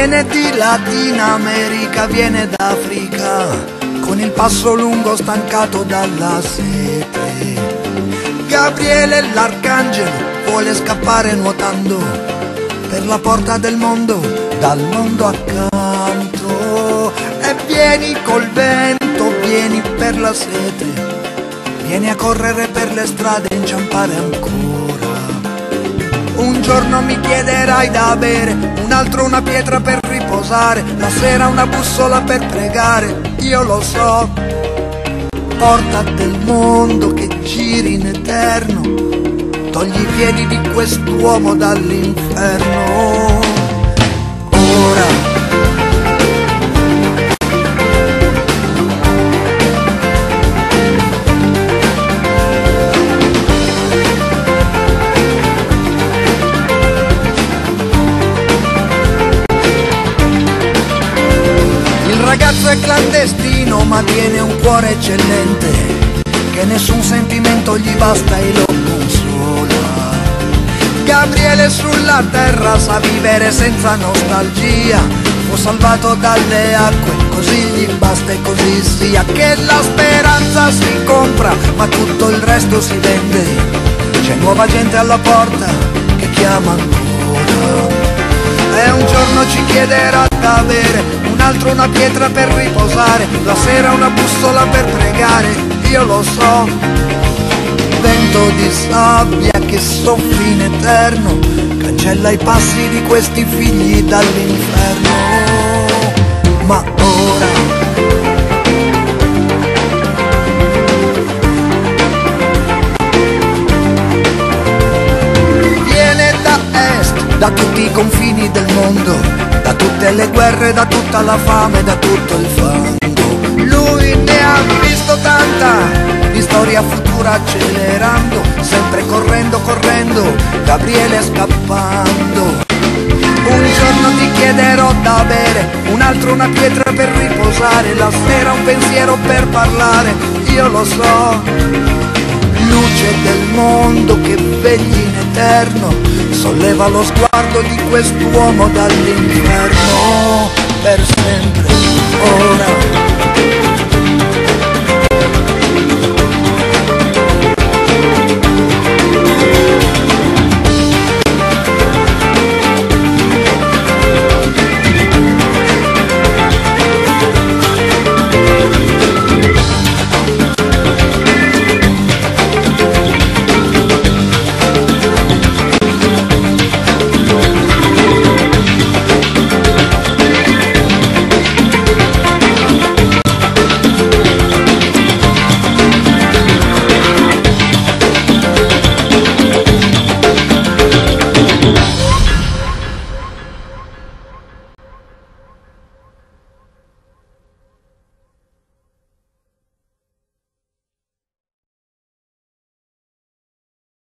Viene di Latina America, viene d'Africa, con il passo lungo stancato dalla sete. Gabriele l'arcangelo vuole scappare nuotando per la porta del mondo, dal mondo accanto. E vieni col vento, vieni per la sete, vieni a correre per le strade e inciampare ancora. Un giorno mi chiederai da bere, un altro una pietra per riposare, la sera una bussola per pregare, io lo so. Porta del mondo che giri in eterno, togli i piedi di quest'uomo dall'inferno. Ora il ragazzo è clandestino ma tiene un cuore eccellente, che nessun sentimento gli basta e lo consola. Gabriele sulla terra sa vivere senza nostalgia, fu salvato dalle acque, così gli basta e così sia. Che la speranza si compra ma tutto il resto si vende, c'è nuova gente alla porta che chiama ancora. E un giorno ci chiederà da bere, un altro una pietra per riposare, la sera una bussola per pregare, io lo so. Vento di sabbia che soffi in eterno, cancella i passi di questi figli dall'inferno. Ma ora da tutti i confini del mondo, da tutte le guerre, da tutta la fame, da tutto il fango. Lui ne ha visto tanta, di storia futura accelerando, sempre correndo, correndo, Gabriele scappando. Un giorno ti chiederò da bere, un altro una pietra per riposare, la sera un pensiero per parlare, io lo so. Luce del mondo che vegli in eterno, solleva lo sguardo di quest'uomo dall'inferno per sempre.